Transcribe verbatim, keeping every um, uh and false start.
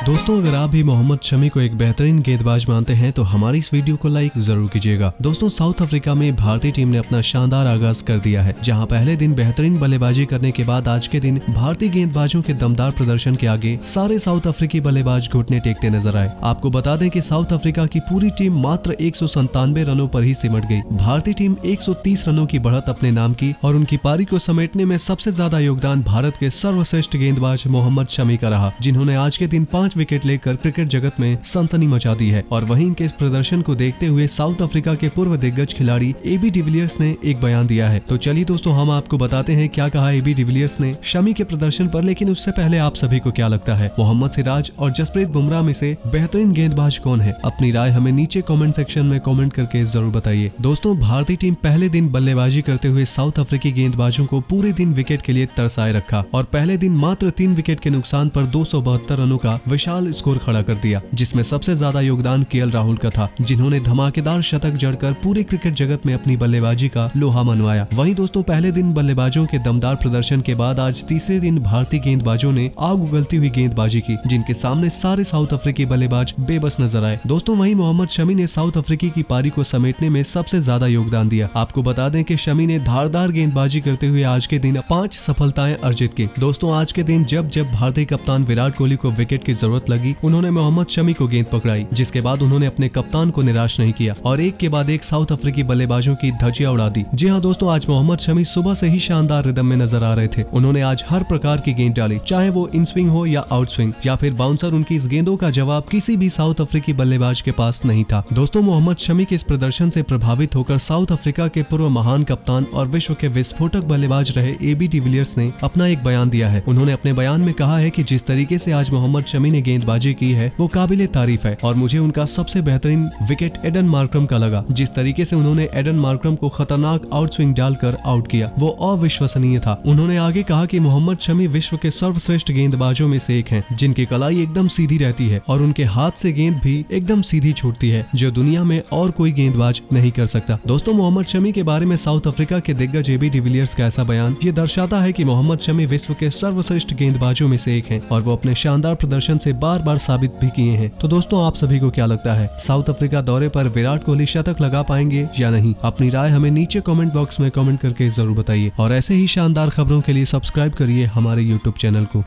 दोस्तों, अगर आप भी मोहम्मद शमी को एक बेहतरीन गेंदबाज मानते हैं तो हमारी इस वीडियो को लाइक जरूर कीजिएगा। दोस्तों, साउथ अफ्रीका में भारतीय टीम ने अपना शानदार आगाज कर दिया है, जहां पहले दिन बेहतरीन बल्लेबाजी करने के बाद आज के दिन भारतीय गेंदबाजों के दमदार प्रदर्शन के आगे सारे साउथ अफ्रीकी बल्लेबाज घुटने टेकते नजर आए। आपको बता दें कि साउथ अफ्रीका की पूरी टीम मात्र एक सौ संतानवे रनों पर ही सिमट गई। भारतीय टीम एक सौ तीस रनों की बढ़त अपने नाम की और उनकी पारी को समेटने में सबसे ज्यादा योगदान भारत के सर्वश्रेष्ठ गेंदबाज मोहम्मद शमी का रहा, जिन्होंने आज के दिन पांच विकेट लेकर क्रिकेट जगत में सनसनी मचा दी है। और वहीं इनके इस प्रदर्शन को देखते हुए साउथ अफ्रीका के पूर्व दिग्गज खिलाड़ी एबी डिविलियर्स ने एक बयान दिया है। तो चलिए दोस्तों, हम आपको बताते हैं क्या कहा एबी डिविलियर्स ने शमी के प्रदर्शन पर। लेकिन उससे पहले आप सभी को क्या लगता है, मोहम्मद सिराज और जसप्रीत बुमराह में से बेहतरीन गेंदबाज कौन है? अपनी राय हमें नीचे कमेंट सेक्शन में कमेंट करके जरूर बताइए। दोस्तों, भारतीय टीम पहले दिन बल्लेबाजी करते हुए साउथ अफ्रीकी गेंदबाजों को पूरे दिन विकेट के लिए तरसाए रखा और पहले दिन मात्र तीन विकेट के नुकसान पर दो सौ बहत्तर रनों का विशाल स्कोर खड़ा कर दिया, जिसमें सबसे ज्यादा योगदान केएल राहुल का था, जिन्होंने धमाकेदार शतक जड़कर पूरे क्रिकेट जगत में अपनी बल्लेबाजी का लोहा मनवाया। वहीं दोस्तों, पहले दिन बल्लेबाजों के दमदार प्रदर्शन के बाद आज तीसरे दिन भारतीय गेंदबाजों ने आग उगलती हुई गेंदबाजी की, जिनके सामने सारे साउथ अफ्रीकी बल्लेबाज बेबस नजर आए। दोस्तों, वहीं मोहम्मद शमी ने साउथ अफ्रीकी की पारी को समेटने में सबसे ज्यादा योगदान दिया। आपको बता दें कि शमी ने धारदार गेंदबाजी करते हुए आज के दिन पांच सफलताएं अर्जित की। दोस्तों, आज के दिन जब जब भारतीय कप्तान विराट कोहली को विकेट की जरूरत लगी, उन्होंने मोहम्मद शमी को गेंद पकड़ाई, जिसके बाद उन्होंने अपने कप्तान को निराश नहीं किया और एक के बाद एक साउथ अफ्रीकी बल्लेबाजों की धज्जियां उड़ा दी। जी हां दोस्तों, आज मोहम्मद शमी सुबह से ही शानदार रिदम में नजर आ रहे थे। उन्होंने आज हर प्रकार की गेंद डाली, चाहे वो इन स्विंग हो या आउट स्विंग या फिर बाउंसर। उनकी इस गेंदों का जवाब किसी भी साउथ अफ्रीकी बल्लेबाज के पास नहीं था। दोस्तों, मोहम्मद शमी के इस प्रदर्शन से प्रभावित होकर साउथ अफ्रीका के पूर्व महान कप्तान और विश्व के विस्फोटक बल्लेबाज रहे एबी डिविलियर्स ने अपना एक बयान दिया है। उन्होंने अपने बयान में कहा है कि जिस तरीके से आज मोहम्मद शमी ने गेंदबाजी की है वो काबिले तारीफ है और मुझे उनका सबसे बेहतरीन विकेट एडन मार्करम का लगा। जिस तरीके से उन्होंने एडन मार्करम को खतरनाक आउट स्विंग डालकर आउट किया, वो अविश्वसनीय था। उन्होंने आगे कहा कि मोहम्मद शमी विश्व के सर्वश्रेष्ठ गेंदबाजों में से एक हैं, जिनकी कलाई एकदम सीधी रहती है और उनके हाथ से गेंद भी एकदम सीधी छूटती है, जो दुनिया में और कोई गेंदबाज नहीं कर सकता। दोस्तों, मोहम्मद शमी के बारे में साउथ अफ्रीका के दिग्गज एबी डिविलियर्स का ऐसा बयान ये दर्शाता है कि मोहम्मद शमी विश्व के सर्वश्रेष्ठ गेंदबाजों में से एक हैं और वो अपने शानदार प्रदर्शन से बार बार साबित भी किए हैं। तो दोस्तों, आप सभी को क्या लगता है, साउथ अफ्रीका दौरे पर विराट कोहली शतक लगा पाएंगे या नहीं? अपनी राय हमें नीचे कमेंट बॉक्स में कमेंट करके जरूर बताइए और ऐसे ही शानदार खबरों के लिए सब्सक्राइब करिए हमारे यूट्यूब चैनल को।